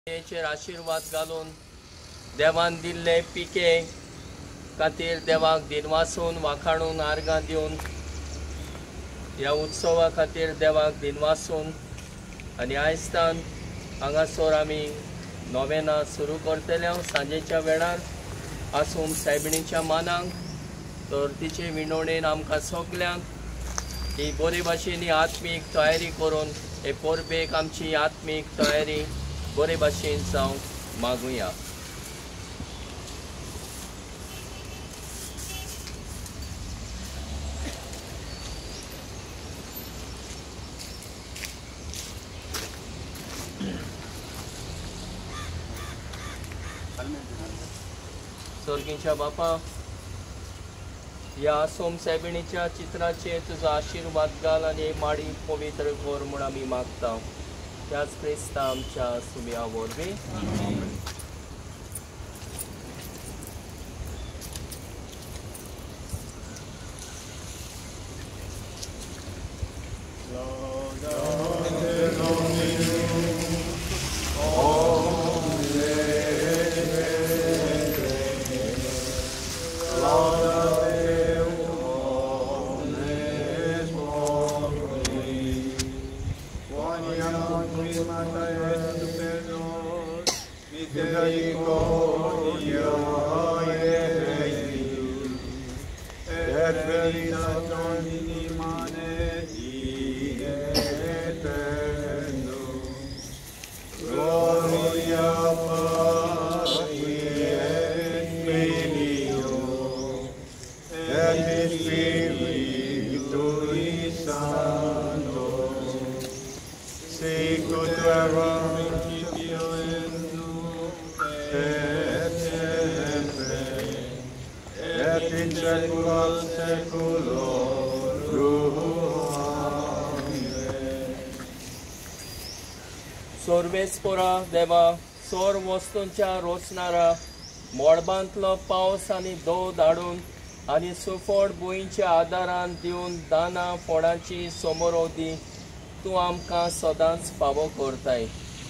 Chair आशीर्वाद घालून देवान दिल्ले पिके खातीर देवाक दिनवासून वाखाणून आर्गां दिवन ह्या उत्सवा खातीर देवाक दिनवासून आनी आयजतान हांगासर आमी नोवेना सुरू करतले सांजेच्या वेळार आसून सायबिणीच्या मानांक तर तिचे विणवणेन आमकां सगल्यांक ही बरे भाशेन आत्मीक तयारी करून हे परबेक आमची आत्मीक तयारी बरे भाशेन जावंक मागुया. सर्गीच्या बापा, या सोम सायबिणीच्या चित्राचेर तुजो आशीर्वाद घाल आनी माडी पवित्र कर म्हूण आमी मागता. त्याच क्रिस्ता आमच्या सुमया वरवीं. सर्वेस्परा देवा, सोर वस्तूंच्या रोचणारा मोडबांतलो पावस आनी दो धाडून आनी सुफोड भुंयच्या आदारान दिवन दाना फोडांची समोरोदी तूं आमकां सदांच फावो करताय.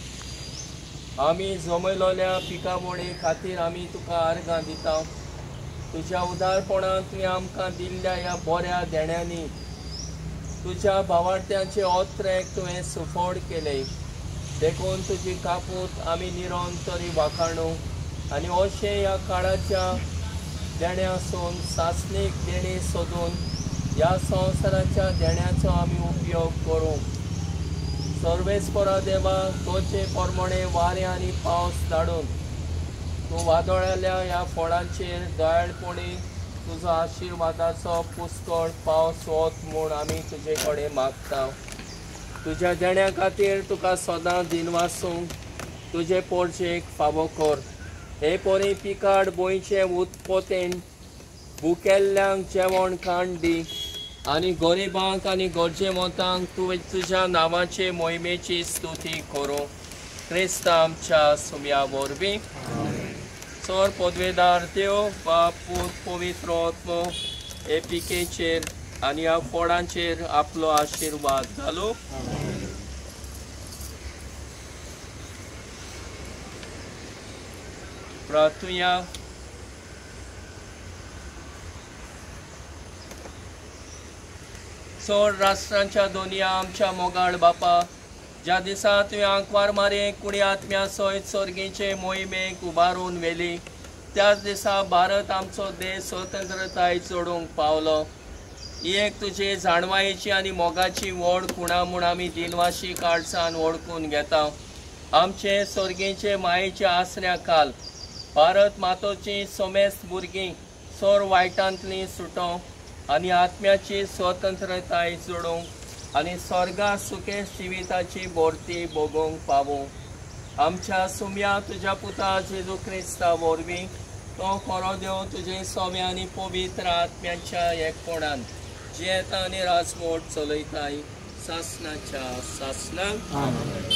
आमी जमयलोल्या पिकावणी खातीर आमी तुका आर्गां दिता. तुज्या उदारपणान तुवें आमकां दिल्ल्या ह्या बऱ्या देण्यांनी तुज्या भावार्थ्यांचे ओत्रेक तुवें सुफोड केले. देखून तुजी कापूत आमी निरंतरी वाखाणू आनी अशें ह्या काळाच्या देण्यासून सासणीक देणी सोदून ह्या संवसाराच्या देण्याचो आमी उपयोग करूं. सर्वेस्परा देवा, तोचे प्रमाणे वारें आनी पावस धाडून तूं वादळाल्या ह्या फळांचेर दयाळपणी तुजो आशिर्वादाचो पुष्कळ पावस वत म्हूण आमी तुजे कडेन मागता. तुज्या देण्या खातीर तुका सदां दिनवासूंक तुजे पोरचेक फावो कर. हे पोरी पिकाड गोंयचे उत्पोतेन भुकेल्ल्यांक जेवण खाण दी आनी गरिबांक आनी गरजेवंतांक तुवें तुज्या नांवाचे मोहिमेची स्तुती करूं. क्रिस्ता आमच्या सुमया वरवीं. चोर पदवेदार देव, बाप, पूत, पवित्र आत्मो हे पिकेचेर आनी ह्या फळांचेर आपलो आशिर्वाद घालूं. प्रार्थुया. चोर राष्ट्रांच्या दोनिया आमच्या मोगाळ बापा, ज्या दिसा तुवें आंकवार मारे कुणी आत्म्या सयत सर्गेचे मोहिमेक उबारून व्हेली, त्याच दिसा भारत आमचो देश स्वतंत्रताय जोडूंक पावलो. ही एक तुजे जाणवायेची आनी मोगाची व्हड खुणा म्हूण आमी दिनवाशी काळजान वळखून घेता. आमचे सर्गेचे मायेच्या आसऱ्या काल भारत मातोची सोमेस्त भुरगीं सोर वायटांतली सुटों आनी आत्म्याची स्वतंत्रताय जोडूंक आनी स्वर्गा सुखे जिविताची भोरती भोगूंक पावूं. आमच्या सुमया तुज्या पुता जेजू क्रिस्ता वरवीं तो खरो देव तुजे सोमे आनी पवित्र आत्म्याच्या एकपणान जेता आनी राजमोट चलयताय सासनाच्या सासनाक.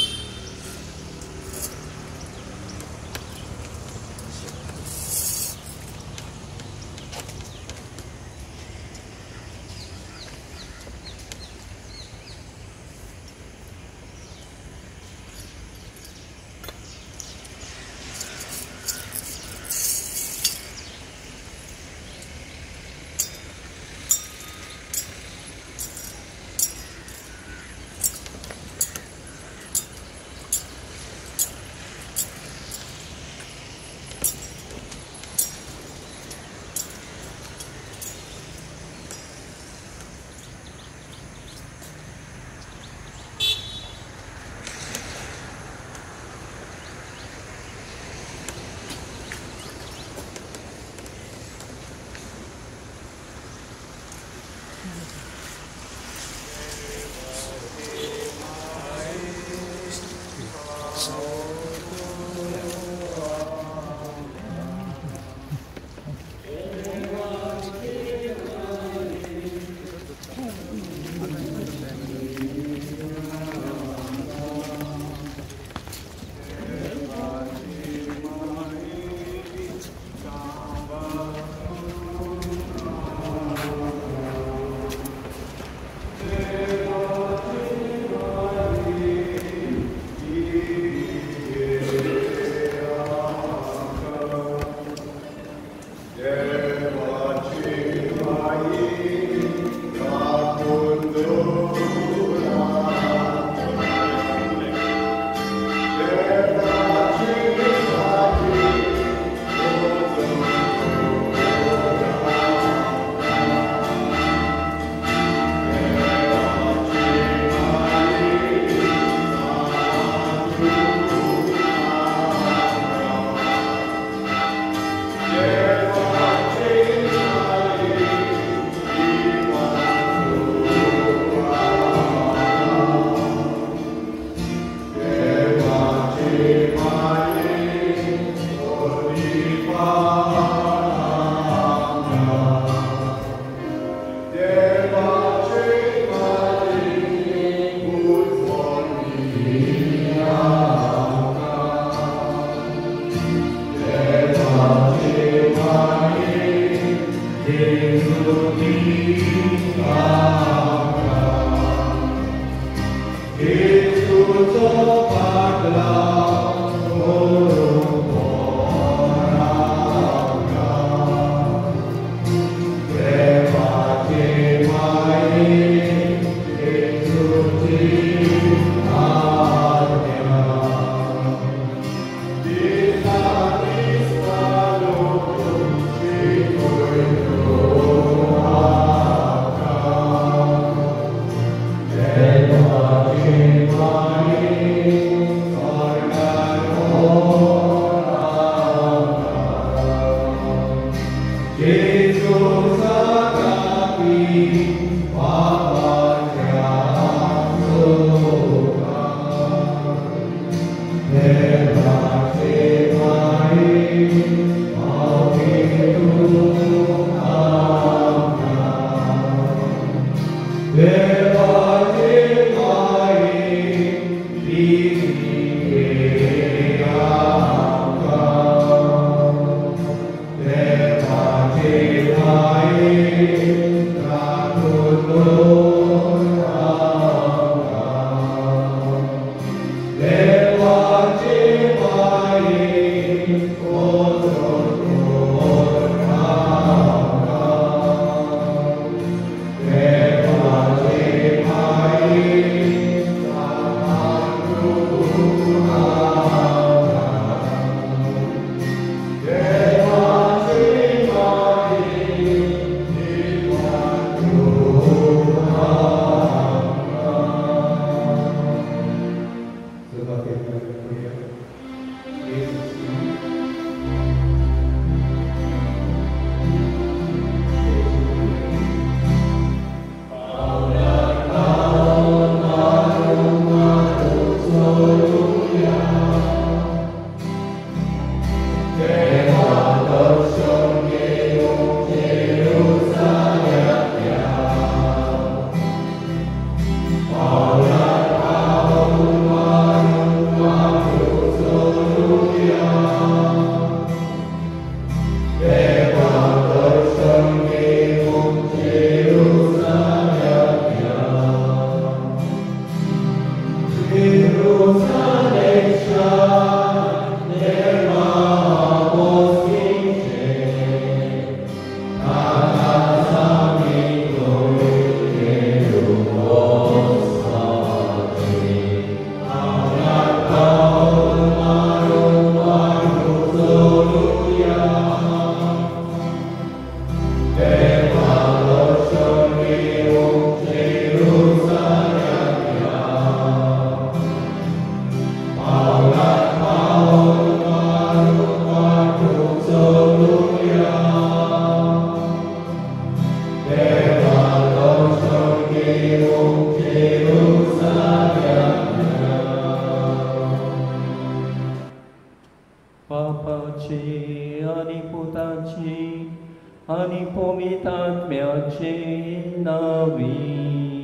बापाचे आणि पुताचे आणि पवित्रात्म्याचे नावी.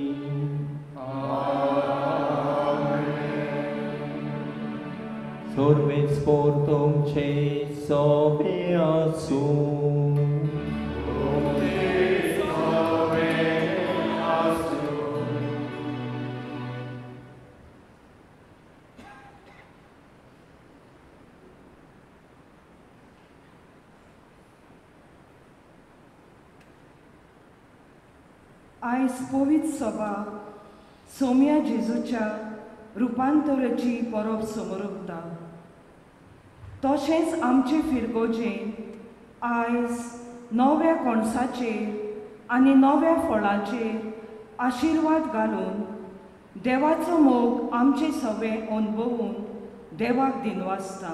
Sorbe sportum ce sobe asu. आयज पवित्र सभा सोम्या जेजूच्या रुपांतराची परब समोर उरता. तशेंच आमचे फिरगोजेन आयज नव्या कणसाचेर आनी नव्या फळाचेर आशिर्वाद घालून देवाचो मोग आमचे सगळे अनुभवून देवाक दिनवासता.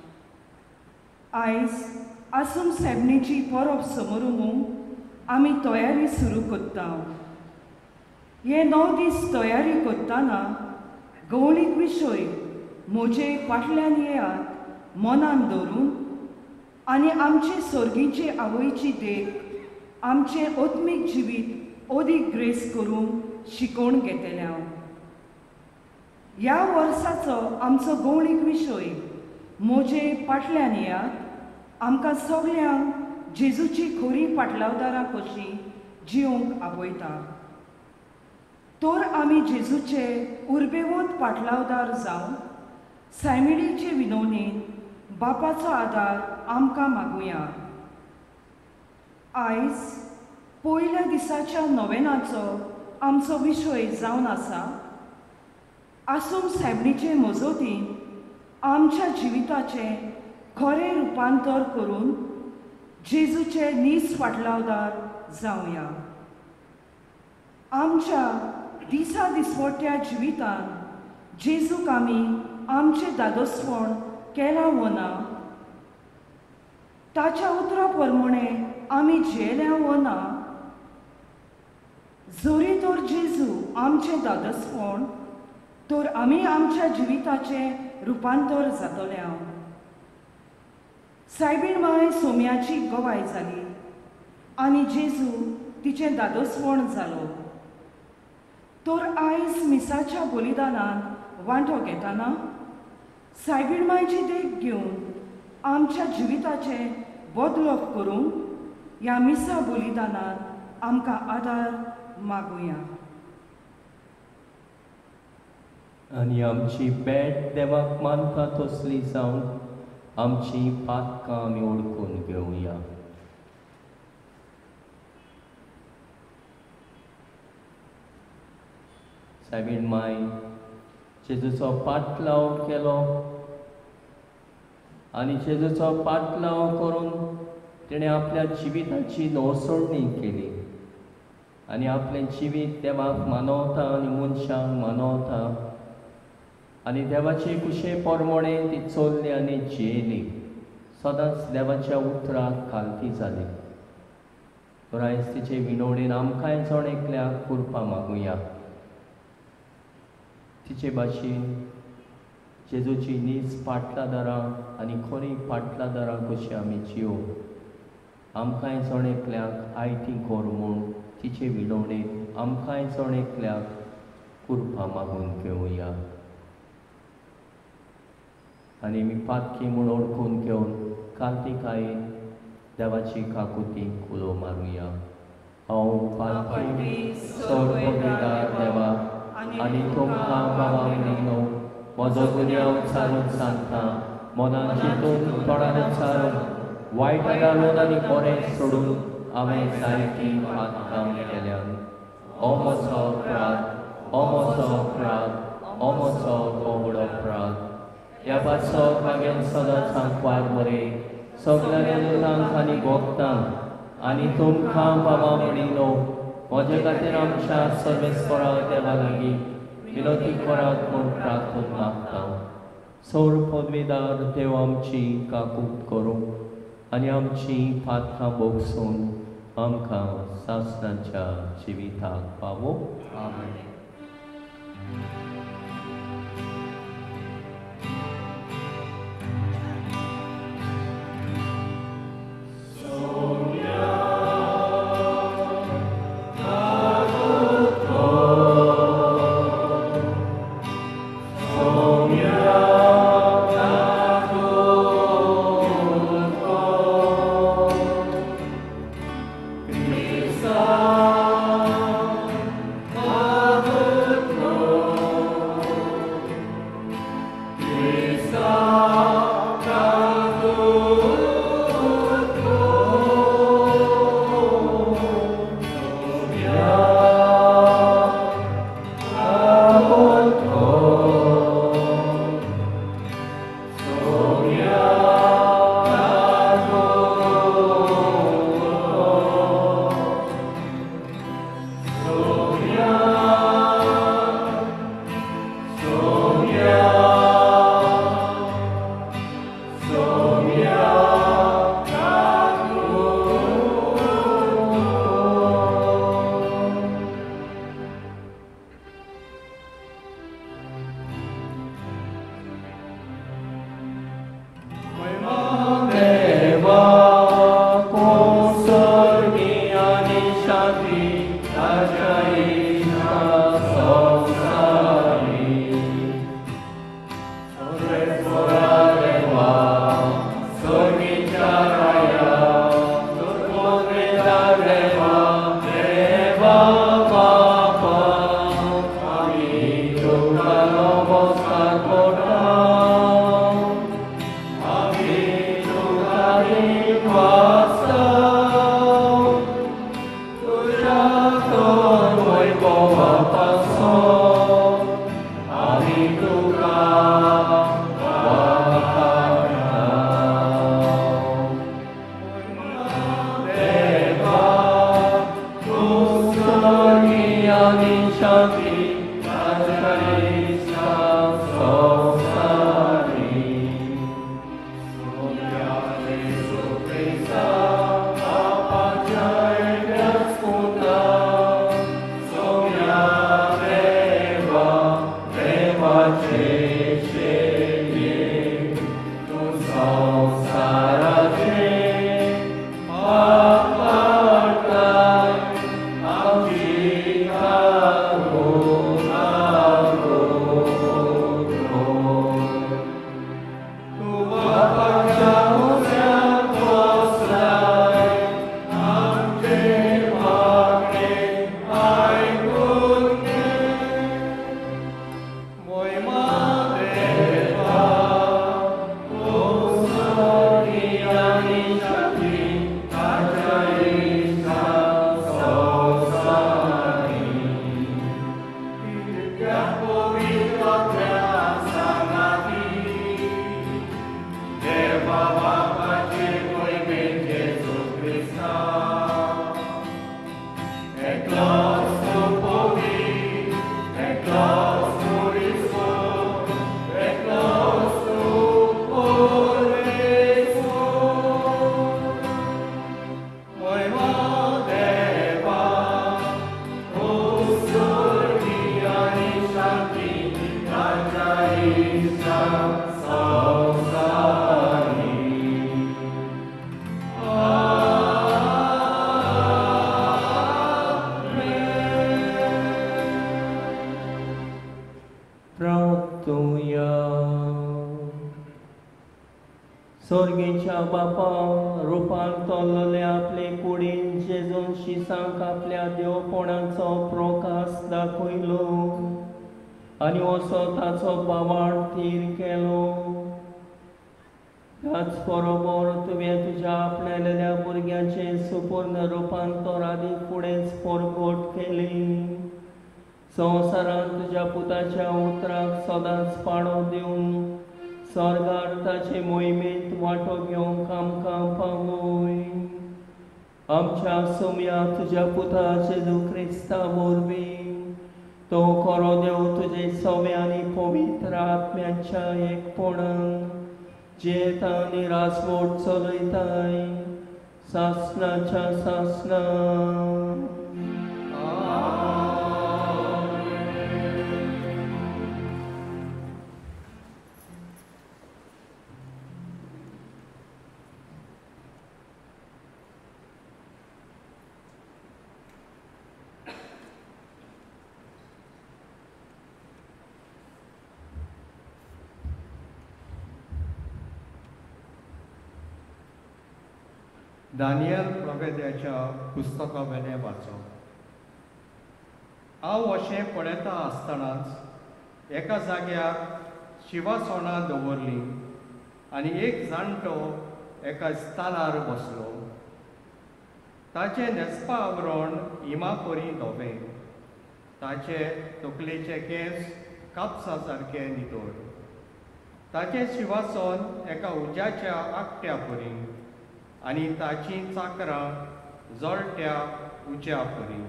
आयज आसूम सेबणीची परब समोर आमी तयारी सुरू करता. हे 9 दीस तयारी करतना गवळीक विशय म्हजे फाटल्यान येयात मनान दवरून आनी आमचे सर्गीचे आवयची देख आमचे आत्मीक जिवीत अदीक ग्रेस करून शिकोवन घेतल्या. ह्या वर्साचो आमचो गवळीक विशय म्हजे फाटल्यान येयात आमकां सगळ्यांक जेजूची खरी फाटलावदारां कशी जिवंक आपयता. तर आमी जेजूचे उर्बेवंत फाटलावदार जावन सायमिडीचे विनवणेन बापाचो आदार आमकां मागुया. आयज पयल्या दिसाच्या नोवेनाचो आमचो विशय जावन आसा आसूम सायबिणीचे मजतीन आमच्या जिविताचे खरें रुपांतर करून जेजूचे नीज फाटलावदार जावया. आमच्या दिसा दिसवट्या जिवितान जेजूक आमी आमचे दादोसपण केलां वना, ताच्या उतरा प्रमाणे आमी जियेल्या वना. जरी तर जेजू आमचे दादोसपण तर आमी आमच्या जिविताचे रुपांतर जातल्या. सायबीण माय सोम्याची गवाय जाली आनी जेजू तिचे दादोसपण जालो. तर आयज मिसाच्या बलिदानान वांटो घेतना सायबीण मायची देख घेवन आमच्या जिविताचे बदलप करून ह्या मिसा बलिदानान आमकां आदार मागुया. आनी आमची भेट देवाक मानता तसली जावन आमची पातकां आमी ओळखून घेवया. सायबीण माय जेजूचो पाटलाव केलो आनी जेजूचो पाटलाव करून तिणें आपल्या जिविताची नवसोडणी केली आनी आपलें जिवीत देवाक मानवता आनी मनशांक मानवता आनी देवाचे कुशे प्रमाणे ती चलली आनी जियेली. सदांच देवाच्या उतराक खालती जाली. तर आयज तिचे विनवणेन आमकांय जण एकल्याक करपा मागुया. तिचे भाशेन जेजूची नीज पाटलादारां आनी खरी पाटलादारां कशी आमी जियो आमकांय जण एकल्याक आयती कोर म्हूण तिचे विनवणेन आमकांय जण एकल्याक करपा मागून घेवया. आनी मी पातकी म्हूण ओळखून घेवन कांतिकायेन देवाची काकुती कुलो मारुया. हांव पातकी सर्वोपकार देवा आनी तुमकां बाबा न्हय म्हजो गुन्यांव चालून सांगता. मनान चिंतून तोंडान चालून वायट घालून आनी बरें सोडून हांवें जायतीं पातकां केल्यान हो म्हजो अपराध, हो म्हजो अपराध, हो म्हजो व्हड अपराध. ह्या पासो हांवें सदांच सांगपाक बरें सगळ्या लोकांक आनी भोगतांक आनी तुमकां बाबा म्हणिलो म्हजे खातीर आमच्या सर्वेस्परा देवा लागीं विनोती करात म्हूण प्रार्थना मागता. सौर पदवीदार देव आमची काकूट करूं आनी आमची पातकां भोगसून आमकां सासणाच्या जिविताक पावो. आमेन. स्वर्गीच्या बापा रुपान तोल्लोले आपले कुडीन जेजून शिसांक आपल्या देवपणाचो प्रकाश दाखयलो आनी असो ताचो बाबाड थीर केलो। त्याच बरोबर तुवें तुज्या आपणायलेल्या भुरग्याचे सुपूर्ण रुपांतर आदी फुडेंच परगट केली। संवसारांत तुज्या पुताच्या उतराक सदांच पाडो दिवन स्वर्गार ताचे मोहिमेंत वांटो घेवंक आमकां पावय। आमच्या सोम्या तुज्या पुता जेजू क्रिस्ता वरवीं तो खरो देव तुजे सवे आनी पवित्र आत्म्याच्या एकपणान जेता आनी रासवट चलयताय सासणाच्या सासणा। दानियल प्रवेद्याच्या पुस्तका वेले वाचप। हांव अशें पळयता आसतनाच एका जाग्यार शिवासोनां दवरलीं आनी एक जाणटो एका स्थानार बसलो। ताचे न्हेसपा आवरण इमाकोरी धोबे, ताचे तकलेचे केंस कापसा सारके नितळ। ताचें शिवासन एका उज्याच्या आकट्या परी आनी ताची चाकरां जळट्या उज्या परी।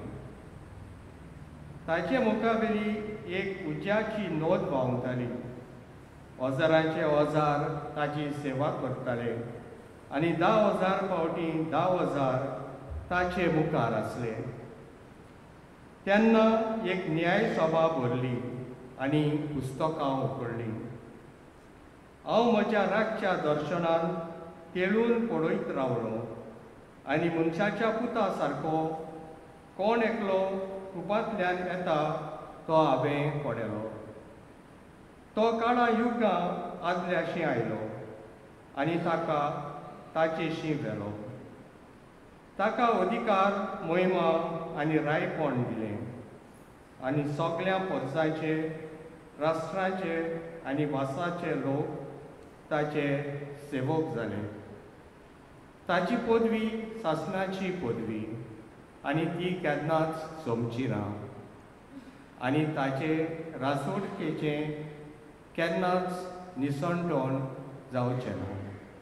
ताचे मुखावेली एक उज्याची नोद व्हांवताली ओजारांचे ओजार ताची सेवा करताले आनी 10,000 फावटी 10,000 ताचे मुखार आसले. तेन्ना एक न्याय सभा भरली आनी पुस्तकां उकडलीं. हांव म्हज्या रातच्या दर्शनान तेळून पळयत रावलो आनी मनशाच्या पुता सारको कोण एकलो रुपांतल्यान येता तो हांवें पळयलो. तो काळा युगां आदल्याशी आयलो आनी ताका ताचेशी व्हेलो. ताका अधिकार, मोहिमा आनी रायपण दिलें आनी सगळ्या परसांचे, राष्ट्रांचे आनी भासाचे लोक ताचे सेवक जाले. ताची पदवी शासनाची पदवी आनी ती केन्नाच सोमची ना आनी ताचे राजवटकेचे केन्नाच निसंतोण जावचें ना.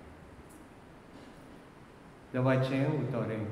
देवाचें उतोरें.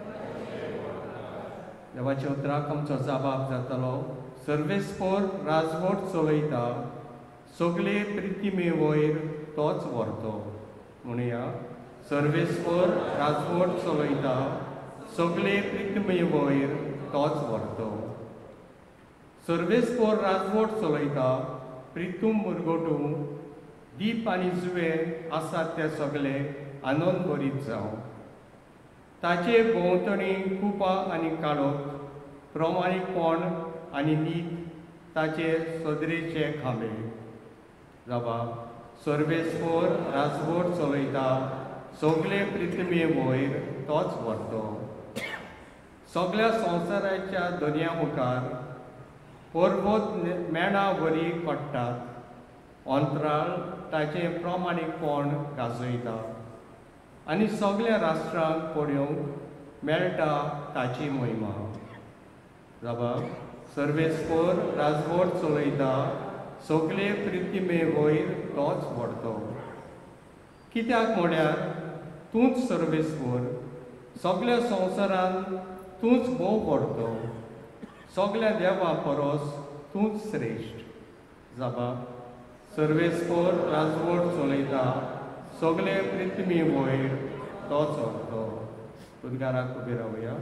देवाच्या उतराक आमचो जबाब जातलो. सर्वेस्पोर राजवट चलयता, सगळे प्रितीमे वयर तोच व्हरतो. म्हणुया, सर्वेस्पोर राजवट चलयता, सगळे प्रितीमे वयर तोच व्हरतो. सर्वेस्पोर राजवट चलयता, प्रितूम मुरगोटू, दीप आनी जुवे आसात ते सगळे आनंद भरीत जावं. ताचे भोंवतणी कुपां आनी काळोख, प्रमाणीकपण आनी नीत ताचे सदरेचे खांबे. जबाब. सर्वेस्पोर राजवट चलयता, सगळे पृथ्वी वयर तोच व्हरतो. सगळ्या संवसाराच्या दर्या मुखार पर्वत मेणा वरी काडटात. अंतराळ ताचे प्रमाणीकपण गाजयता आनी सगळ्या राष्ट्रांक पळोवंक मेळटा ताची मोहिमा. जबाब. सर्वेस्पोर राजवट चलयता, सगळे पृथ्वी वयर तोच व्हरतो. कित्याक म्हळ्यार तूंच सर्वेस्पोर, सगळ्या संवसारान तूंच भोव व्हरतो. सगळ्या देवा परस तूंच श्रेश्ठ. जबाब. सर्वेस्पोर राजवट चलयता, सगळे पृथ्वी वयर तोच व्हरतो. उद्गाराक उबे रावया.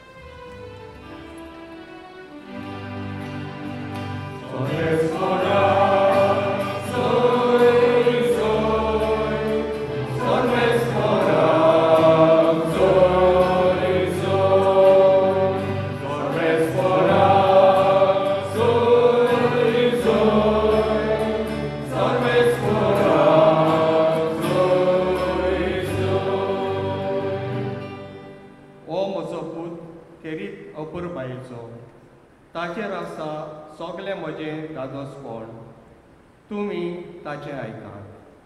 ताचेर आसा सगळे म्हजें दादोसपण. तुमी ताचें आयकात.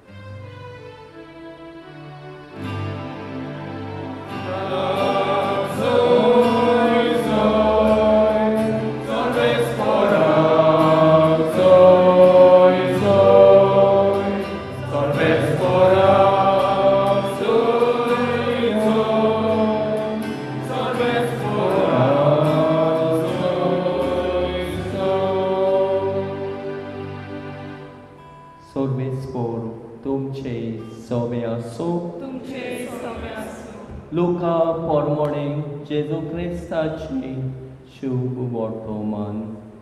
लुका पोरमोणे जेजू क्रिस्ताची शुभ वर्तमान.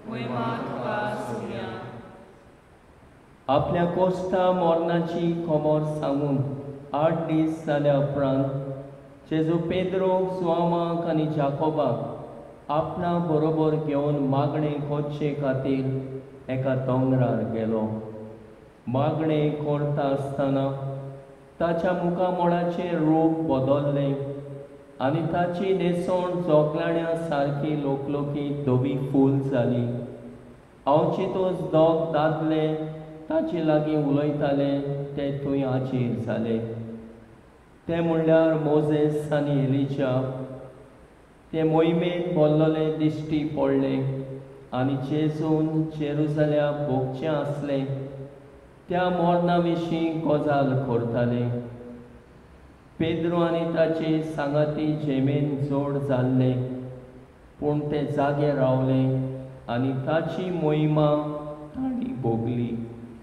आपल्या कोस्ता मोरणाची खबर सांगून 8 दीस जाल्या उपरांत जेजू पेद्रो, स्वामाक आनी जाकोबाक आपणा बरोबर घेवन मागणे खोदचे खातीर एका दोंगरार गेलो. मागणे करता आसतना ताच्या मुखामोडाचे रूप बदलले आनी ताची न्हेसोण जोगलाण्या सारकी लोकलोकीत धवी फूल जाली. अवचितूच दोग दादले ताचे लागीं उलयताले ते थंय हाजीर जाले. ते म्हणल्यार मोजेस आनी एलिजा. ते मोहिमेन बोल्लोले दिश्टी पडले आनी जेजून जेरुसलेम भोगचें आसलें त्या मोरणा विशीं गजाल करताले. पेद्रो आनी ताचे सांगाती जेमेन जोड जाल्ले, पूण ते जागे रावले आनी ताची मोहिमा तांणी भोगली.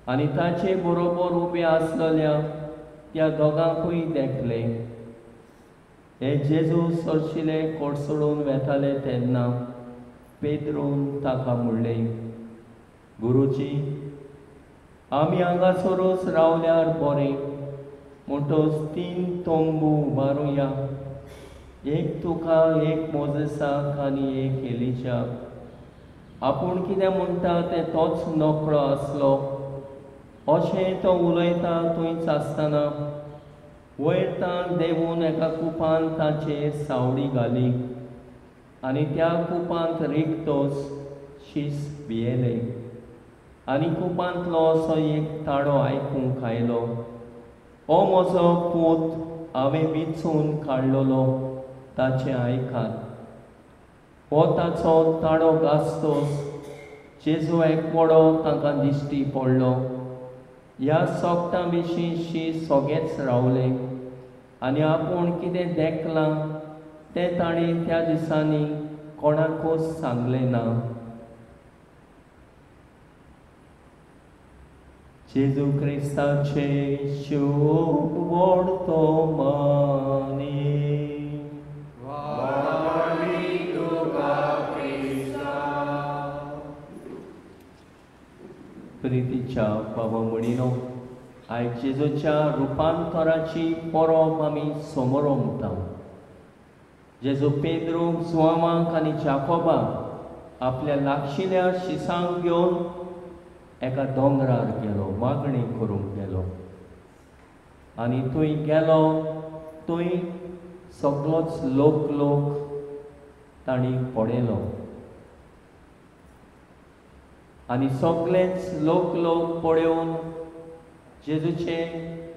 आनी ताचे बरोबर उबे आसलेल्या त्या दोगांकूय देखले. हे जेजू सरशिले कोडसडून वेताले तेन्ना पेद्रून ताका म्हणलें, गुरुजी, आमी हांगासरूच रावल्यार बरें. म्हणटच 3 तोंबू उबारुया, एक तुका, एक मोजेसाक आनी एक एलिशाक. आपूण कितें म्हणटा तें तोच नोकळो आसलो. अशें तो उलयता थंयच आसतना वयर ताण देंवून एका कुपान ताचेर सावळी घाली आनी त्या कुपांत रिगतोच शीस भियेलें. आनी कुपांतलो असो एक ताळो आयकूंक आयलो, हो म्हजो पूत हांवें विचून काडलोलो, ताचें आयकात. हो ताचो ताळो घासतोच जेजू एकवडो तांकां दिश्टी पडलो. ह्या सोगता विशीं शीं सोगेच रावले आनी आपूण कितें देखलां तें ताणें त्या दिसांनी कोणाकूच सांगलें ना. जेजू क्रिस्ताचे शूभ व्हडतो मानी. प्रितीच्या बाबा म्हणिनो, आयज जेजूच्या रुपांतराची परब आमी समोर उमता. जेजू पेद्रूक, जुआंवाक आनी जाकोबाक आपल्या लागशिल्ल्या शिसांक घेवन एका दोंगरार गेलो, मागणी करूंक गेलो. आनी थंय गेलो, थंय सगळोच लोक तांणी पळयलो. आनी सगळेच लोक पळोवन जेजूचें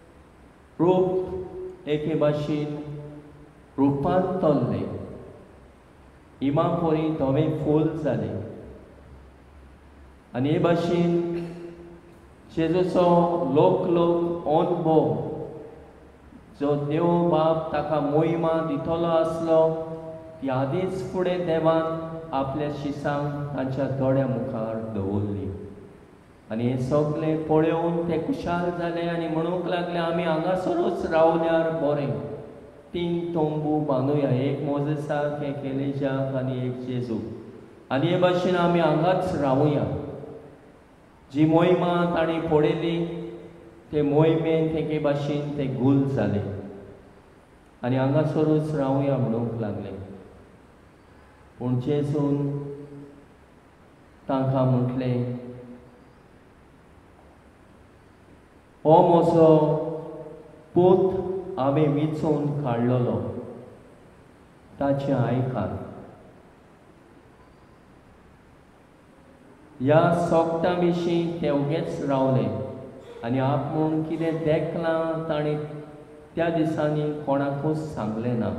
रूप एके भाशेन रुपांतरलें. इमापोरी धवे फूल जालें. आनी हे भाशेन जेजूचो लोक अनुभव जो देव बाब ताका मोहिमा दितलो आसलो ती आदींच फुडें देवान आपल्या शिसांक तांच्या दोळ्या मुखार दवरली. आनी हे सगळें पळोवन ते खुशाल जाले आनी म्हणूंक लागले, आमी हांगासरूच रावल्यार बरें. 3 तोंबू बांदुया, एक मोजेसाक, एक एलिशाक आनी एक जेजू. आनी हे भाशेन आमी हांगाच रावुया. जी मोहिमा ताणें पळयली ते मोहिमेंत एके भाशेन ते गुल जाले आनी हांगासरूच रावुया म्हणूंक लागले. पूण जेजून तांकां म्हटलें, हो म्हजो पूत हांवें विचून काडलोलो, ताचें आयकात. ह्या सोगता विशीं ते उगेच रावले आनी आपूण कितें देखलां ताणें त्या दिसांनी कोणाकूच सांगलें ना.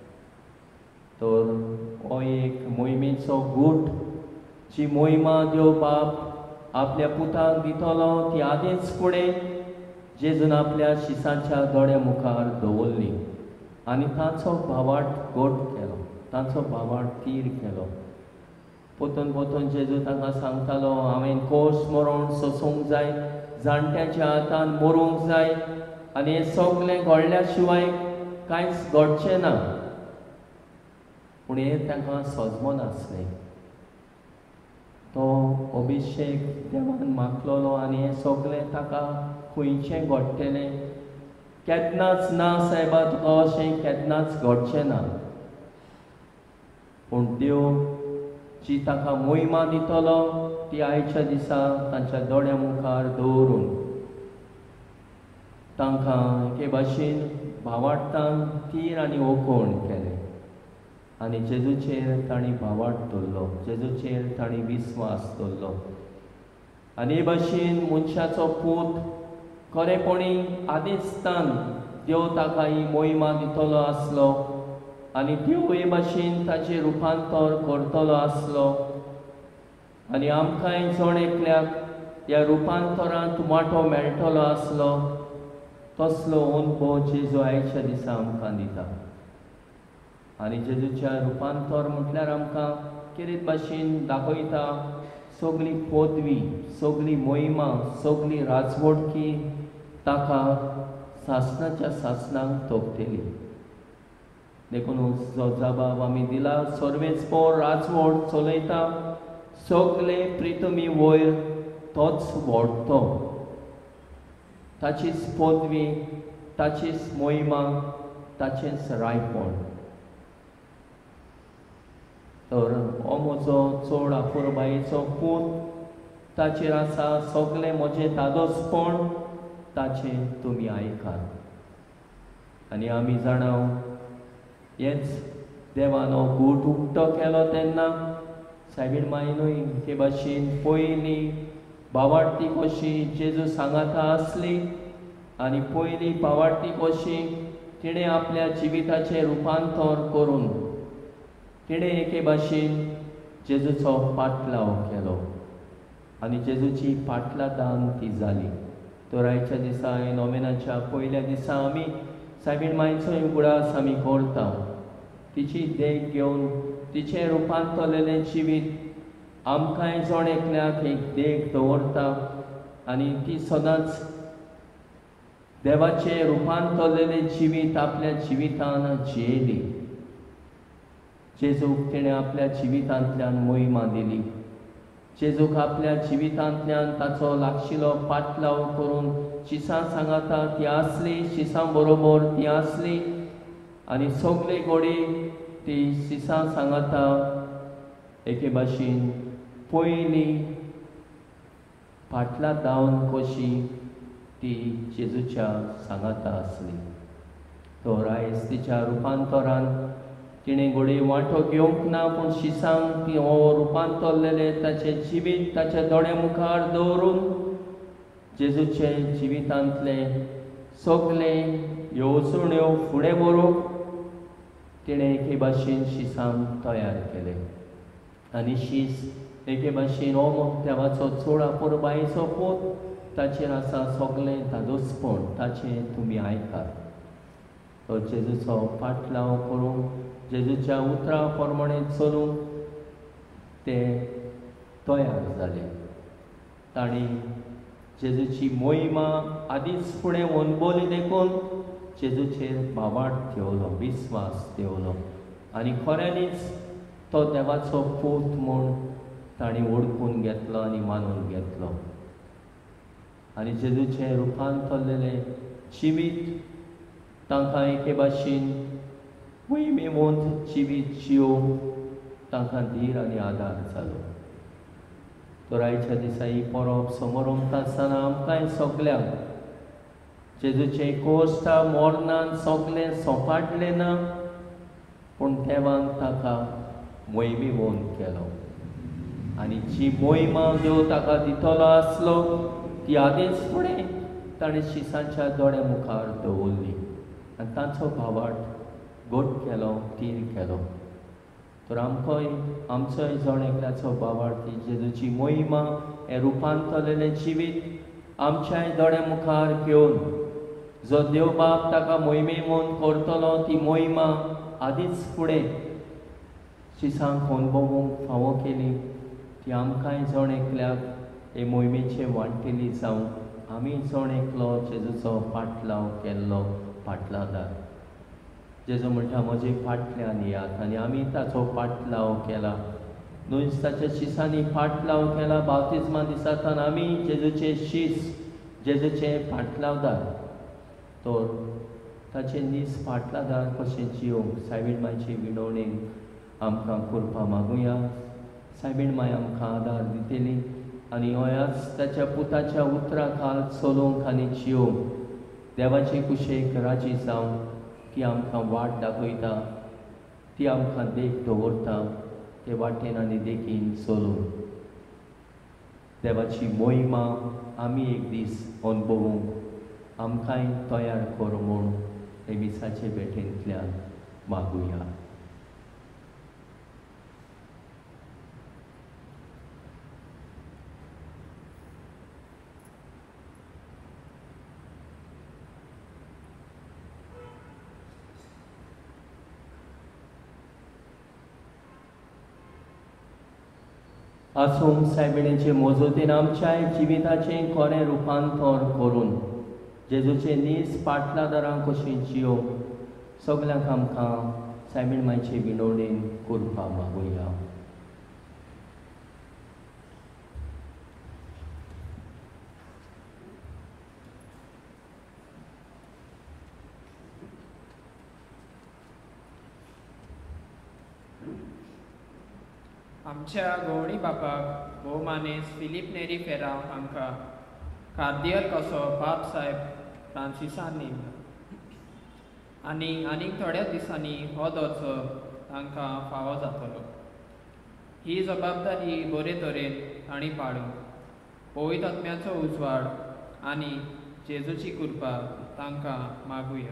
तर हो एक मोहिमेचो गूट, जी मोहिमा देव बाप आपल्या पुताक दितलो ती आदींच फुडें जेजून आपल्या शिसाच्या दोळ्या मुखार दवरली आनी ताचो भावार्थ गोट केलो, ताचो भावार्थ तीर केलो. पोतून जेजू तांकां सांगतालो, हांवें कोर्स मरोन सोंसूंक जाय, जाणट्याच्या हातान मरूंक जाय आनी हें सगळें घडल्या शिवाय कांयच घडचें ना. पूण हें तांकां सजमो नासलें. तो अभिशेक देवान मागलोलो आनी हें सगळें ताका खंयचें घडटलें. केन्नाच ना सायबा, तुका अशें केन्नाच घडचें ना. पूण देव जी ताका मोहिमा दितलो ती आयच्या दिसा तांच्या दोळ्या मुखार दवरून तांकां एके भाशेन भावार्थान तीर आनी ओकोण केलें आनी जेजूचेर तांणी भावार्थ दवरलो, जेजूचेर तांणी विस्वास दवरलो. आनी हे भाशेन मनशाचो पूत खरेपणी आदींचतान देव ताका ही मोहिमा दितलो आसलो आनी देव हे भाशेन ताचें रुपांतर करतलो आसलो आनी आमकांय जण एकल्याक ह्या रुपांतरांत वांटो मेळटलो आसलो. तसलो अनुभव जेजू आयच्या दिसा आमकां दिता. आनी जेजूच्या रुपांतर म्हटल्यार आमकां कितें भाशेन दाखयता, सगली पदवी, सगली मोहिमा, सगली राजवडकी ताका सासणाच्या सासणांक तोपतेली. देखून जो जबाब आमी दिला, सर्वेस्पोर राजवट चलयता, सगले प्रितमी वयर तोच व्हडतो. ताचीच पदवी, ताचीच मोहिमा, ताचेंच रायपण. तर हो म्हजो चड आपुरबायेचो पूत, ताचेर आसा सगलें म्हजें दादोसपण, ताचें तुमी आयकात. आनी आमी जाणाव हेच देवान हो गूट उक्तो केलो तेन्ना सायबीण मायनूय हे भाशेन पयली भावार्थी कशी जेजू सांगाता आसली आनी पयली भावार्थी कशी तिणें आपल्या जिविताचें रुपांतर करून तिणें एके भाशेन जेजूचो पाटलाव केलो आनी जेजूची पाटलादान ती जाली. तर आयच्या दिसा नोवेनाच्या पयल्या दिसा आमी सायबीण मायचोय उगडास आमी करता. तिची देख घेवन तिचें रुपांतरलेलें जिवीत आमकांय जण एकल्याक एक देख दवरता आनी ती सदांच देवाचें रुपांतरलेलें जिवीत आपल्या जिवितान जियेली. जेजूक तिणें आपल्या जिवितांतल्यान मोहिमा दिली. जेजूक आपल्या जिवितांतल्यान ताचो लागशिल्लो पाटलाव करून शिसां सांगाता ती आसली, शिसां बरोबर ती आसली आनी सगळे घडी ती शिसां सांगाता एके भाशेन पयली फाटला दावन कशी ती जेजूच्या सांगाता आसली. तर आयज तिच्या रुपांतरान तिणें घडी वांटो घेवंक ना, पूण शिसांक ती हो रुपांतरलेलें ताचें जिवीत ताच्या दोळ्या मुखार दवरून जेजूचे जिवितांतले सगळे येवजण्यो फुडें व्हरूंक तिणें एके भाशेन शिसांक तयार केले. आनी शीस एके भाशेन हो देवाचो चड आपुरबायेचो पूत, ताचेर आसा सगलें दादोसपण, ताचें तुमी आयकात. तो जेजूचो पाटलाव करूंक, जेजूच्या उतरा प्रमाणे चलूंक ते तयार जाले. तांणी जेजूची मोहिमा आदींच फुडें अणभवली देखून जेजूचेर भावार्थ ठेवलो, विस्वास ठेवलो आनी खऱ्यांनीच तो देवाचो पूत म्हूण तांणी ओळखून घेतलो आनी मानून घेतलो. आनी जेजूचें रुपांतरलेलें जिवीत तांकां एके भाशेन मोहिमेवंत जिवीत जियोवंक तांकां धीर आनी आदार जालो. तर आयच्या दिसा ही परब समोर आसतना आमकांय सगल्यांक जेजूचें कोश्टा मोरणान सगलें सोंपाडलें ना, पूण देवान ताका मोहिमेवंत केलो आनी जी मोहिमा देव ताका दितलो आसलो ती आदींच फुडें ताणें शिसांच्या दोळ्या मुखार दवरली आनी ताचो भावार्थ घट केलो, तीर केलो. तर आमकांय आमचोय जण एकल्याचो भावार्थी जेजूची मोहिमा हें रुपांतरलेलें जिवीत आमच्याय दोळ्या मुखार घेवन जो देव बाब ताका मोहिमेवंत करतलो ती मोहिमा आदींच फुडें शिसांक अणभवूंक फावो केली, ती आमकांय जण एकल्याक हे मोहिमेचे वांटेली जावंक आमी जण एकलो जेजूचो पाटलाव केल्लो पाटलादार. जेजू म्हणटा म्हजे फाटल्यान येयात आनी आमी ताचो पाटलाव केला. नुयच ताच्या शिसांनी पाटलाव केला. बावतिजमा दिसांतल्यान आमी जेजूचे शीस, जेजूचे पाटलावदार. तर ताचे नीस पाटलादार कशें जियोंक सायबीण मांयचे विणवणेक आमकां करपा मागुया. सायबीण मांय आमकां आदार दितली आनी अयाच ताच्या पुताच्या उतरा खाल चलोवंक आनी जियोंक देवाचे कुशेक राजी जावंक ती आमकां वाट दाखयता, ती आमकां देख दवरता, ते वाटेन आनी देखीन चलूंक देवाची मोहिमा आमी एक दीस अणभवूंक आमकांय तयार कर म्हूण हे मिसाचे भेटेंतल्यान मागुया. आसूम सायबिणीचे मोजोतेन आमच्या जिविताचें खरें रुपांतर करून जेजूचे नीज पाटलादारां कशी जियो सगल्यांक आमकां सायबीण मायचे विनोडेन करपा मागुया. आमच्या गवळी बापाक भोवमानेस फिलीप नेरी फेराव हांकां कार्दियल कसो बाब साहेब फ्रांसिसान नेमला आनीक थोड्या दिसांनी हो दर्जो तांकां फावो जातलो. ही जबाबदारी बरे तरेन तांणी पाळूंक पवित्र आत्म्याचो उजवाड आनी जेजूची कृपा तांकां मागुया.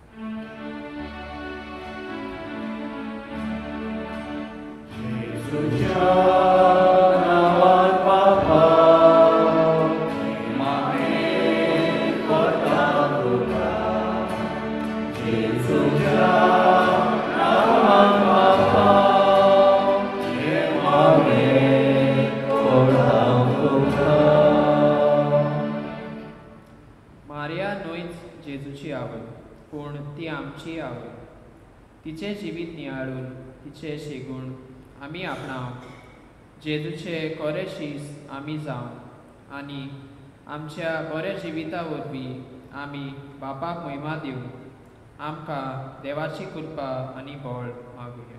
मारिया न्हयच जेजूची आवय पूण ती आमची आवय. तिचे जिवीत नियाळून तिचे शेगूण आमी आपणावंक जेजूचे खरे शीस आमी जावन आनी आमच्या बऱ्या जिविता वरवीं आमी बापाक महिमा दिवंक आमकां देवाची कृपा आनी बळ मागुया.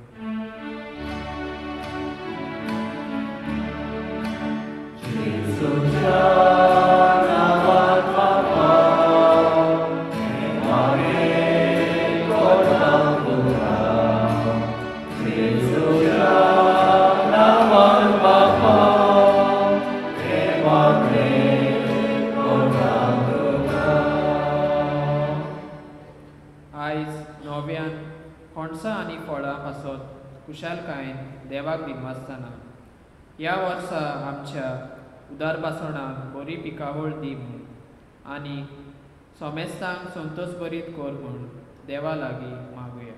आयज नव्यान खोणसां आनी फळां पासत कुशालकायेन देवाक दिनवासतना ह्या वर्सा आमच्या उदारपासणाक बरी पिकावळ दी म्हूण आनी सोमेस्तांक संतोश बरीत कर म्हूण देवा लागीं मागुया.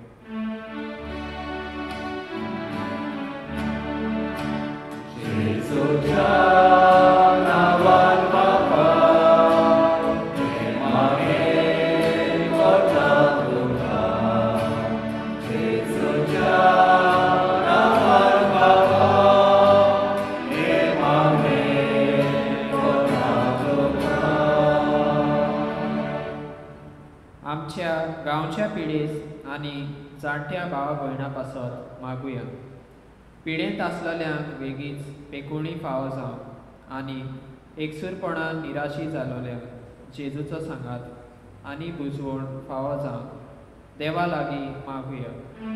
आमच्या गांवच्या पिढीस आनी जाणट्या भावा भयणां पासत मागुया. पिडेंत आसलेल्यांक बेगीच पेकुणी फावो जावं आनी एकसूरपणान निराशी जालोल्यांक जेजूचो सांगात आनी बुजवण फावो जावं देवा लागीं मागुया.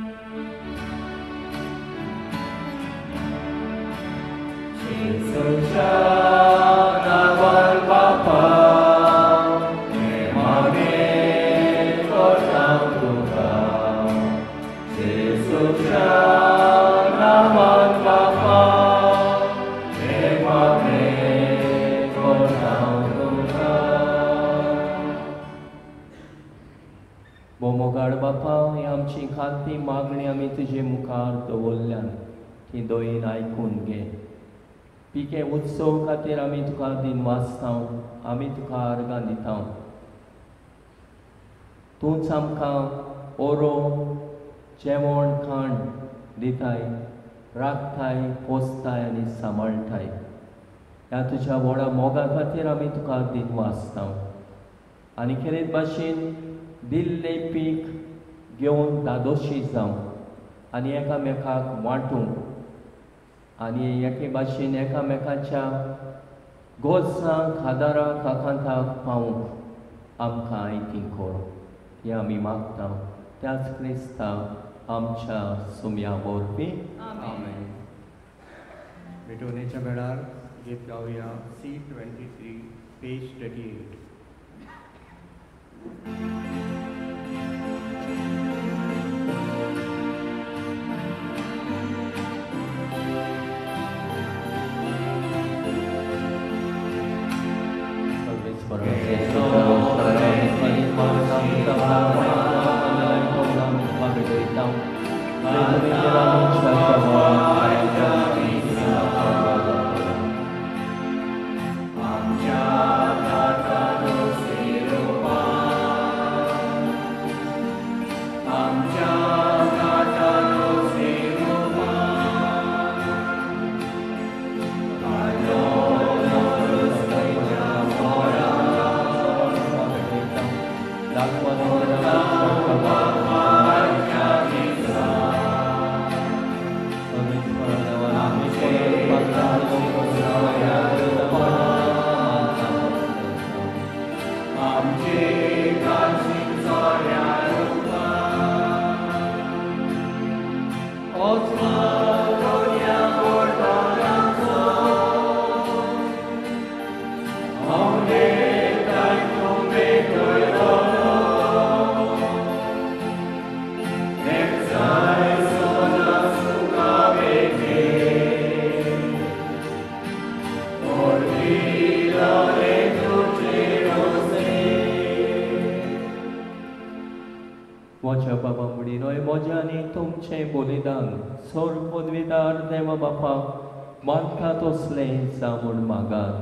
मोगाड बापा ही आमची खाती मागणी आमी तुजे मुखार दवरल्यान ती दोयीन आयकून घे. पिके उत्सव खातीर आमी तुका दिनवासतां आमी तुका आर्गां दिता. तूंच आमकां ओरो जेवण खाण दिताय राखताय पोसताय आनी सांबाळटाय. ह्या तुज्या व्हडा मोगा खातीर आमी तुका दिनवासता आनी खेरेत भाशेन दिल्ले पीक घेवन दादोशी जावं आनी एकामेकाक वांटूंक आनी एके भाशेन एकामेकाच्या गोरसांक आदाराक आकांताक पावूंक आमकां आयती कर हें आमी मागता त्याच क्रिस्तांव आमच्या सुम्या वरवीं आमेन. भेटवणेच्या वेळार गीत गावया C23 पेज 38. Amen. म्हज्या बाबा मुडीनोय म्हज्या आनी तुमचें बलिदान सोर पदवीदार देवा बापा मानता तसलें जावून मागात.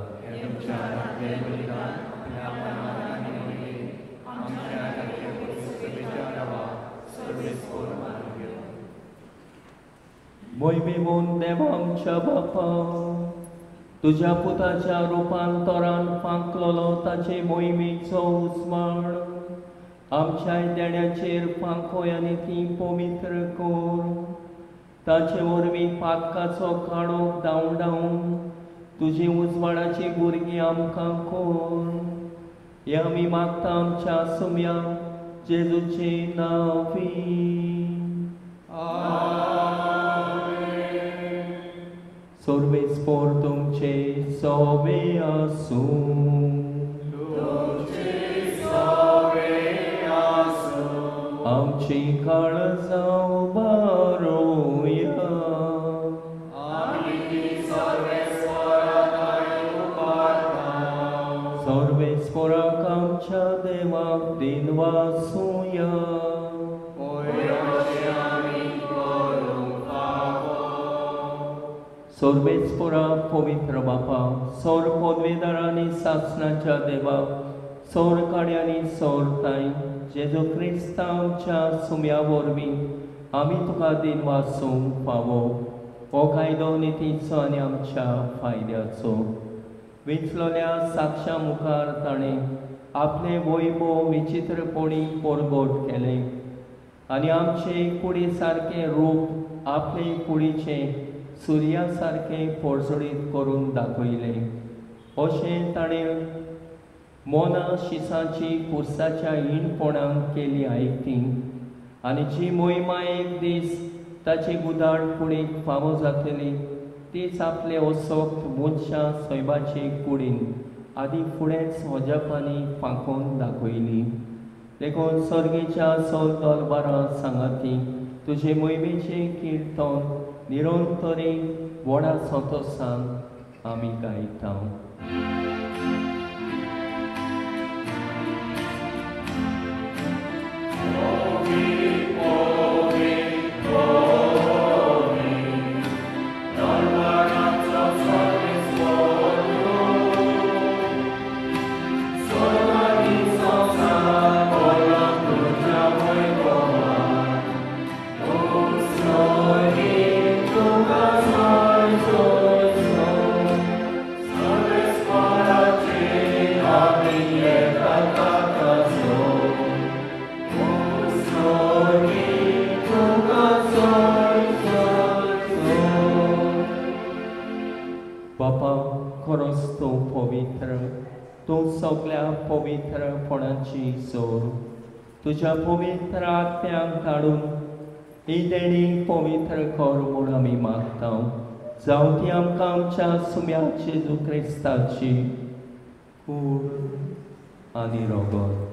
मोहिमेमून देवा आमच्या बापा तुज्या पुताच्या रुपांतरान फांकलोलो ताचे मोहिमेचो उस्माण आमच्या देण्याचेर फांकोय आनी ती पवित्र कोर. ताचे वरवीं पातकाचो काळोख धांवडावन तुजी उजवाडाची भुरगीं आमकां कोर. हे आमी मागता आमच्या सुम्या जेजूचे नांवी. सर्वेस्पोर तुमचे सोबे आसूं. आमची काळजां बारोया. सर्वेस्पोराक आमच्या देवाक दिनवासूया. सर्वेस्पोरा पवित्र बापा सौर पदवीदारांनी सासणाच्या देवा सौर काड्यांनी सौर ताई जेजू क्रिस्ता आमच्या सुम्या वरवीं आमी तुका दिन वासूंक फावो. हो कायदो नितीचो आनी आमच्या फायद्याचो. विचलोल्या साक्षा मुखार ताणें आपले वैभव विचित्रपणी परगट केलें आनी आमचे कुडी सारकें रूप आपले कुडीचें सुर्या सारकें पडसडीत करून दाखयलें. अशें ताणें मोना शिसाची कुर्साच्या इणपणांक केली आयती आनी जी मोहिमा एक दीस ताची गुदाड कुडीक फावो जातली तीच आपले असोक्त मनशा सैबाचे कुडीन आदी फुडेंच अजापांनी फांकोवन दाखयली. देखून सर्गेच्या सौर दरबारा सांगाती तुजे मोहिमेचें किर्तन निरंतरी व्हडा संतोशान आमी गायता. बापा खरोच तूं पवित्र, तूं सगळ्या पवित्रपणाची जोर. तुज्या पवित्र आत्म्याक धाडून ही देणी पवित्र कर म्हूण आमी मागता. जावं ती आमकां आमच्या सुम्या जेजू क्रिस्ताची कूड आनी रोगत.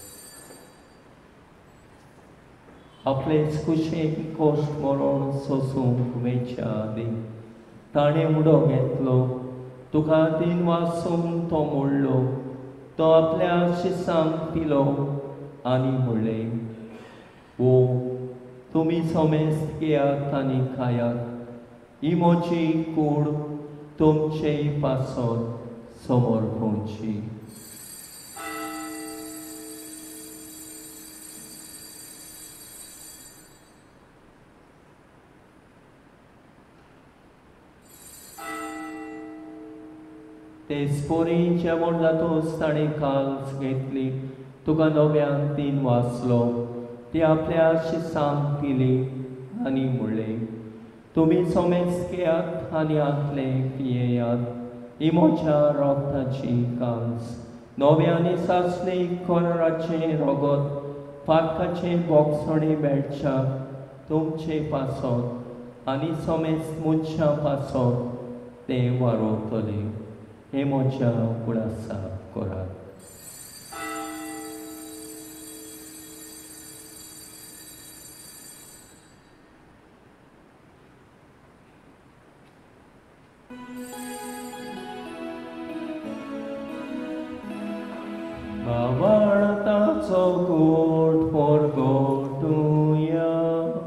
आपलेच कुशेक कोश्ट मरण सोसूंक वेच्या आदी ताणें उडो घेतलो. तुका दिन वासून तो मोडलो. तो आपल्या शिसांक पिलो आनी म्हणलें, ओ तुमी सोमेस्त घेयात आनी खायात. ही म्हजी कूड तुमचे पासत समर्पणची. ते स्पोरी जेवण जातूच ताणें काल्स घेतली. तुका नव्यान तीन वाचलो ती आपल्या शिसांक पिली आनी म्हणलें, तुमी सोमेस घेयात आनी आतले पियेयात, ही म्हज्या रोगताची कांस. नव्यानी सासणी कोराचे रोगत फातकाचे बोगसणे बेडच्याक तुमचे पासत आनी सोमेस मुच्या पासत ते वारोतले. हे म्हज्या कुळासाक करात. बाबाळताचो गोड परगोटुया.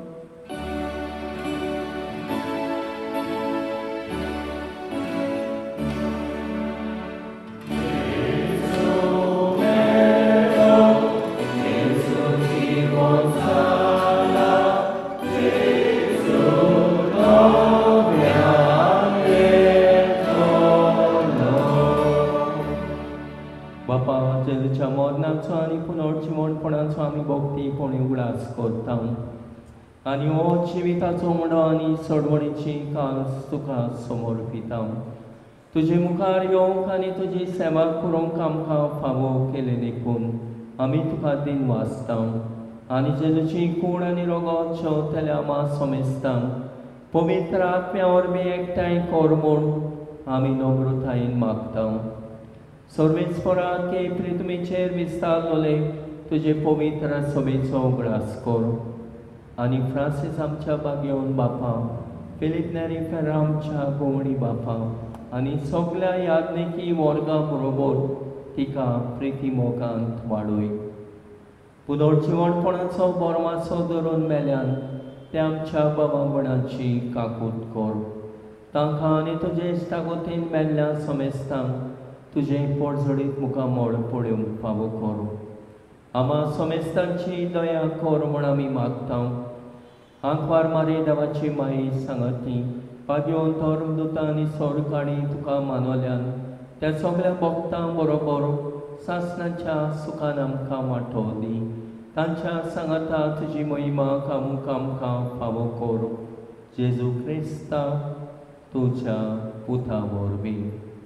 बापा जेजूच्या मरणाचो आनी पुनर्जीवनपणाचो आमी भोगतीपणी उगडास करता आनी हो जिविताचो म्हणो आनी सोडवणेची कांस तुका समर्पिता. तुजे मुखार येवंक आनी तुजी सेवा करूंक आमकां फावो केले देखून आमी तुका दिन वाचता आनी जेजूची कूड आनी रोगत जेवतले आमा सोमेसता. पवित्र आत्म्या वरवीं एकठांय कर म्हूण आमी नम्रतायेन मागता. सर्वेस्परात के प्रितमेचेर विस्तारलोले तुजे पवित्र सभेचो उगडास कर आनी फ्रांसीस आमच्या बागेवन बापा, फिलीप नेरी फेर्रा आमच्या गोवणी बापा आनी सगळ्या याज्ञिकी वर्गां बरोबर तिका प्रिती मोगांत वाडय. पुनर्जीवनपणाचो बोरमासो धरून मेल्यान ते आमच्या बाबांपणाची काकूट कर. तांकां आनी तुजे इश्टागोतीन मेल्ल्या सोमेस्तांक तुजे पडझडीत मुखामोड पळोवंक फावो कर. आमा सोमेस्तांची दया कर म्हूण आमी मागता. आंकवार मारी देवाची माई सांगती पाग्योन धर्मदूतां आनी सोरकाणी तुका मानवल्यान त्या सगळ्या भक्तां बरोबर सासणाच्या सुखान आमकां वांटो दी. तांच्या सांगाता तुजी महिमा आमकां फावो कर. जेजू क्रिस्ता तुज्या पुता वरवीं.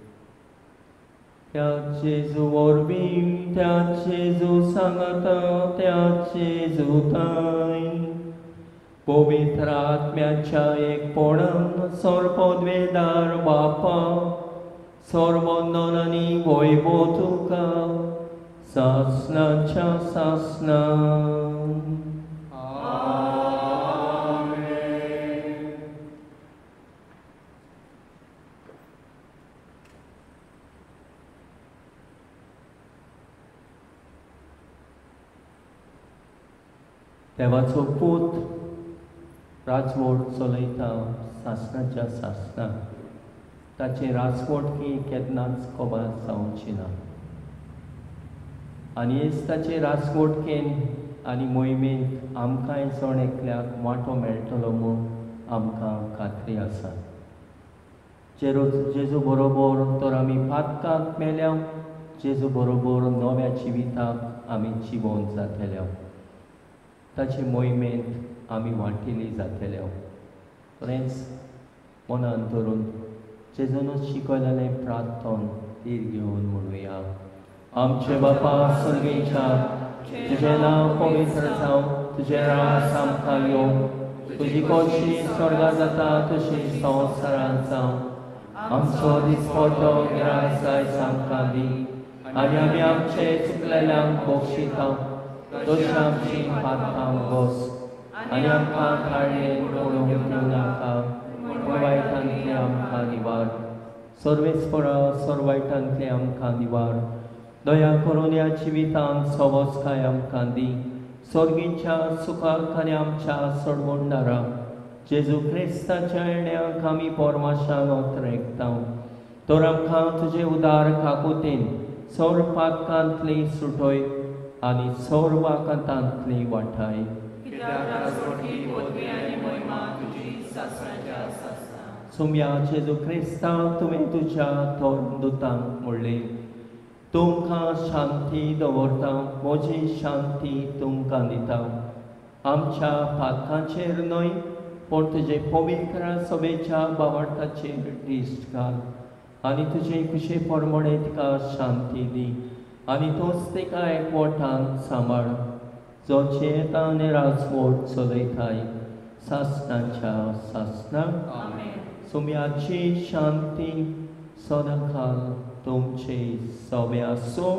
त्या जेजू वरवीं, त्या जेजू सांगता, त्या जेजू ताई पवित्र आत्म्याच्या एकपणान सर्वोद्वेदार बापा, सर्वोन्नन आनी वैभव तुका सासणाच्या सासणान. देवाचो पूत राजवट चलयता सासणाच्या सासणान. ताचे राजवटकी केन्नाच कोबार जावची ना आनी हेच ताचे राजवटकेन आनी मोहिमेंत आमकांय जण एकल्याक वांटो मेळटलो म्हूण आमकां खात्री आसा. जेजू बरोबर तर आमी पातकांत मेल्या, जेजू बरोबर नव्या जिविताक आमी जिवोन जातल्या. ताचे मोहिमेंत आमी वांटिली जातल्या. तरेंच मनान धरून जेजून शिकयलेलें प्रार्थन तीर घेवन म्हणुया. आमचे बापा स्वर्गीच्या, तुजें नांव पवित्र जावं, तुजें राज आमकां येवं, तुजी कशी स्वर्गां जाता तशी संवसारांत जावं. आमचो दिसपट्टो गिरायक आयज आमकां दी आनी आमी आमचे चुकलेल्यांक बक्षिता तशी आमची पातकां घोस आनी आमकां काळयेन पडूंक दिवं नाका, पूण वायटांतले आमकां निवार. सर्वेस्परा सर्वायटांतले आमकां निवार. दया करून ह्या जिवितांत सवस्काय आमकां दी. स्वर्गीच्या सुखाक आनी आमच्या सोडवणदारा जेजू क्रिस्ताच्या येण्याक आमी परमाशान ओतरेकता. तर आमकां तुजे उदार काकुतेन सौर पातकांतली सुटोय आनी सौर वाकांतांतली वाटाय. सुम्या जेजू क्रिस्तांक तुवें तुज्या धर्मदूतांक म्हणलें, तुमकां शांती दवरता, म्हजी शांती तुमकां दिता. आमच्या पातकांचेर न्हय, पूण तुजे पवित्र सभेच्या बावटाचेर दिश्ट घाल. आनी तुजे कुशे परमणे तिका शांती दी. आनी तोच तिका एकवटान सांबाळ, जो येता आनी राजवट चलयताय सासणाच्या सासणाक. सुम्याची शांती सदांकाल तुमचे सोबे आसूं.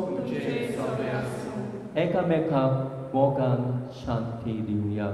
एकामेकाक मोगान शांती दिवया.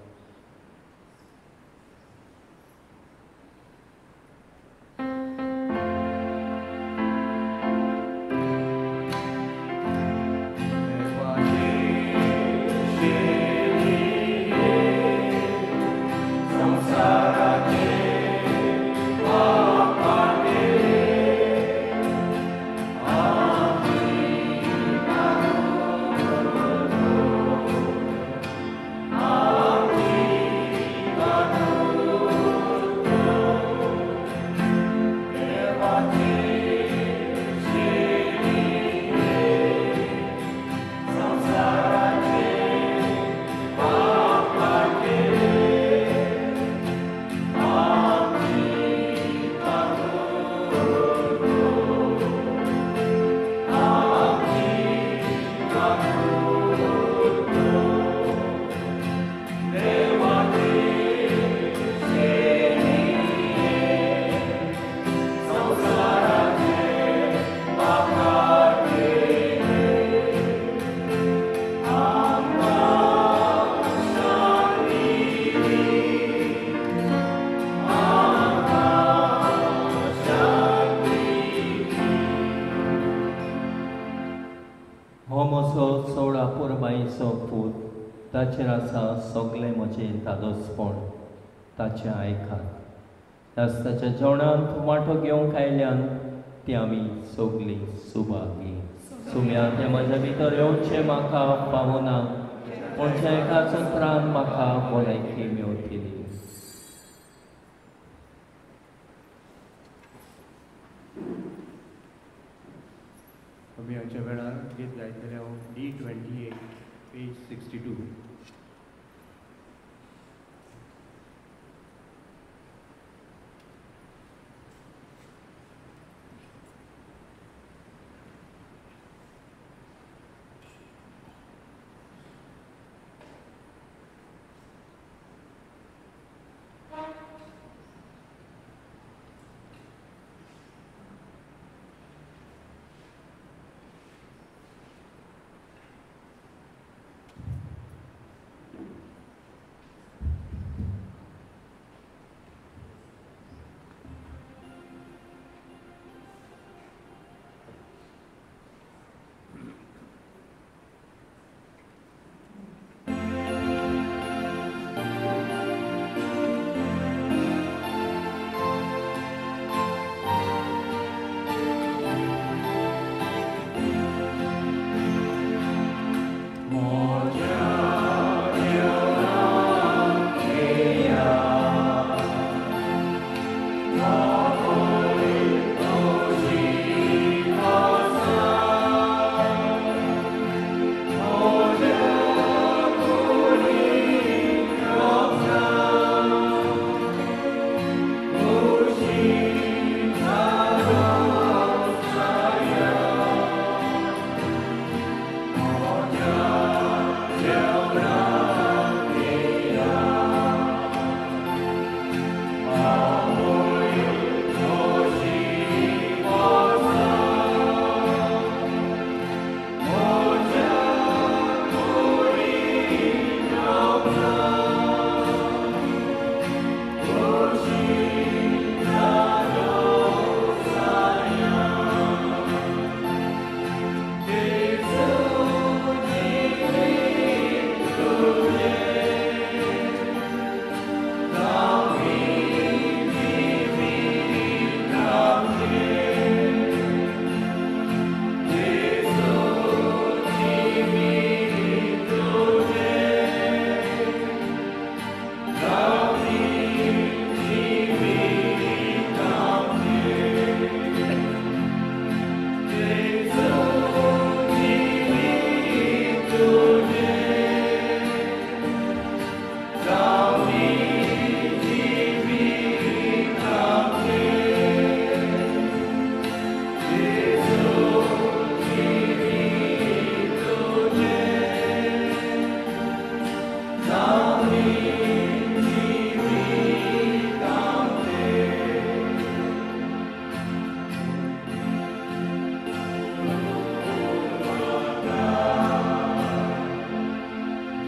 ताचेर आसा सगलें म्हजें दादोसपण, ताचें आयकात. आस्ताच्या जेवणांत वांटो घेवंक आयल्यान ती आमी सगलीं सुभागी. सुम्या तें म्हज्या भितर येवचें म्हाका पावना, पूण त्या एका चत्रान म्हाका भलायकी मेवतली. अभियाच्या वेळार गीत गायतले हांव D28 पेज 62.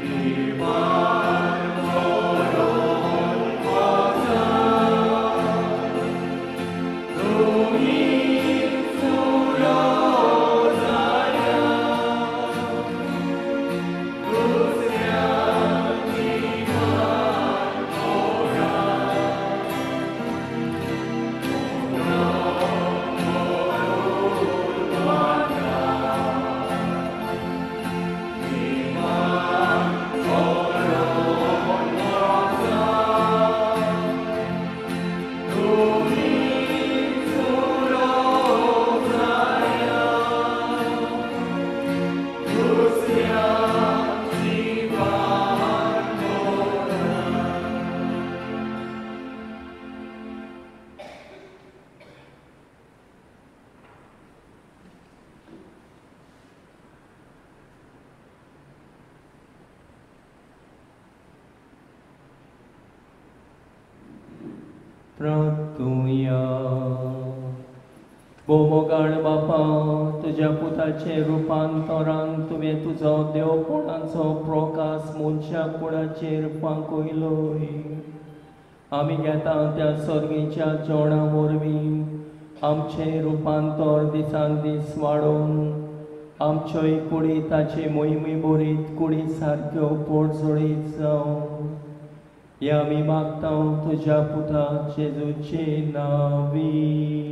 प्रार्थुया. बोमोगाण बापा, तुझ्या पुताचे रुपांतरान तुवें तुजो देवपणाचो प्रकाश मनशा कुळाचेर पांकयलोय. आमी घेता त्या सर्गेच्या जेवणा वरवीं आमचें रुपांतर दिसान दीस वाडोवन आमच्योय कुडी ताचे मोहिमे बोरीत कुडी सारक्यो पोटजोळीत जावं. हे आमी मागता तुज्या पुता जेजूचे नांवी.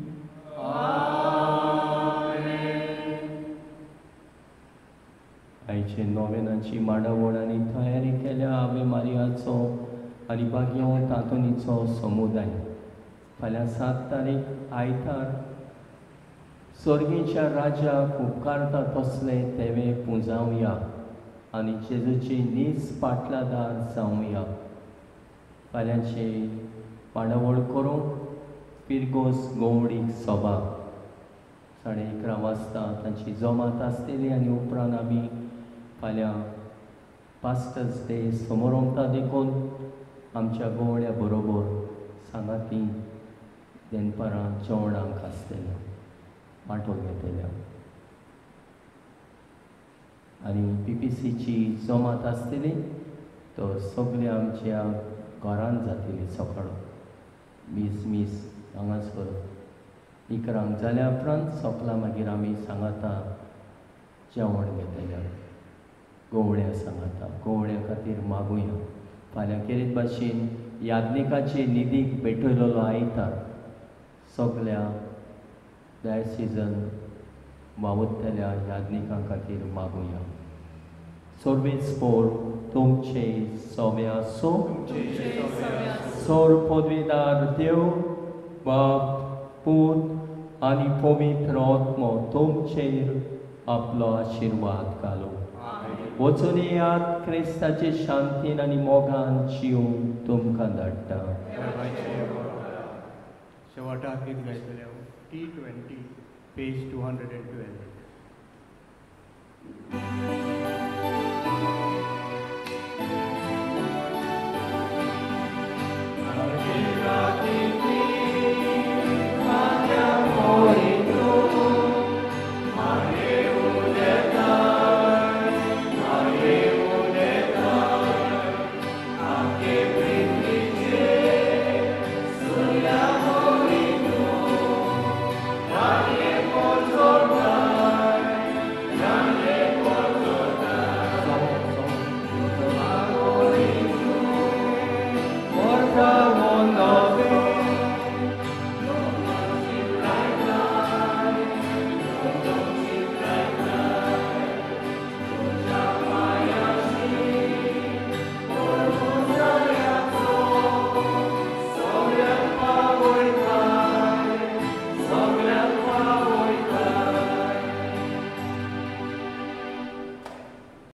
आयचे नोवेनाची मांडावळ आनी तयारी केल्या आवे मारियाचो आनी बागयो तांतुनीचो समुदाय. फाल्यां 7 तारीख आयतार सर्गेच्या राजाक उपकारता तसले तेवे पुंजावया आनी जेजूची नीज पाटलादार जावया. फाल्यांचे मांडावळ करूंक पिरगोस गोवडीक सभा 11:30 वाजता तांची जमात आसतली आनी उपरांत आमी फाल्यां पास्टर्स डे समारंभा देखून आमच्या गोवड्या बरोबर सांगाती दनपारां जेवणाक आसतलें वांटो घेतल्या. आनी PPCची जमात आसतली तो सगळ्या आमच्या घरांत जातली सकाळ मीस हांगासर 11 जाल्या उपरांत सकाळ मागीर आमी सांगाता जेवण घेतल्या. गोवड्या सांगाता गोवड्या खातीर मागुया. फाल्यां केरीत भाशेन याज्ञिकाचे निधीक भेटयलेलो आयतार सगळ्या डायसिजन वावुरतल्या याज्ञिकां खातीर मागुया. सर्वेस पोर तुमचे सवे आसो. सोर पदवीदार देव बाप पूत आनी पवित्र आत्मो तुमचेर आपलो आशिर्वाद घालो. वचून येयात क्रिस्ताचे शांतीन आनी मोगान जिवन तुमकां धाडटा. शेवटाक गीत गायतले T20 पेज 212.